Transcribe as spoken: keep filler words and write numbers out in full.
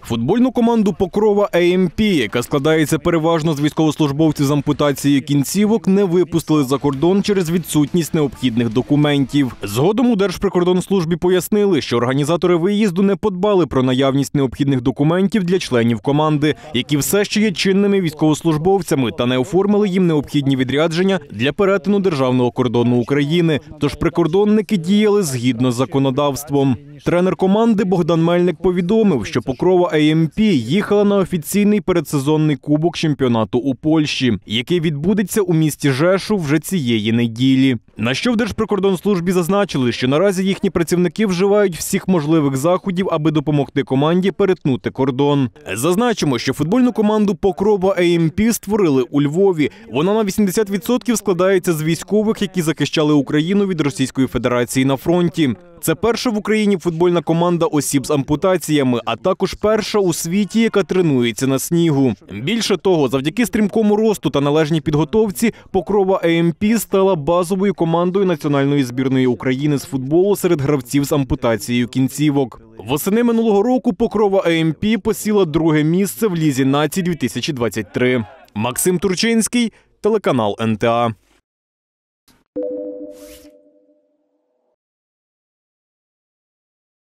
Футбольну команду «Покрова ей ем пі», яка складається переважно з військовослужбовців з ампутацією кінцівок, не випустили за кордон через відсутність необхідних документів. Згодом у Держприкордонслужбі пояснили, що організатори виїзду не подбали про наявність необхідних документів для членів команди, які все ще є чинними військовослужбовцями, та не оформили їм необхідні відрядження для перетину державного кордону України. Тож прикордонники діяли згідно з законодавством. Тренер команди Богдан Мельник повідомив, що «Покрова ей ем пі» їхала на офіційний передсезонний кубок чемпіонату у Польщі, який відбудеться у місті Жешув вже цієї неділі. На що в Держприкордонслужбі зазначили, що наразі їхні працівники вживають всіх можливих заходів, аби допомогти команді перетнути кордон. Зазначимо, що футбольну команду «Покрова ей ем пі» створили у Львові. Вона на вісімдесят відсотків складається з військових, які захищали Україну від Російської Федерації на фронті. Це перша в Україні футбольна команда осіб з ампутаціями, а також перша у світі, яка тренується на снігу. Більше того, завдяки стрімкому росту та належній підготовці, «Покрова ей ем пі» стала базовою командою національної збірної України з футболу серед гравців з ампутацією кінцівок. Восени минулого року «Покрова ей ем пі» посіла друге місце в Лізі націй дві тисячі двадцять три. Максим Турчинський, телеканал ен те а.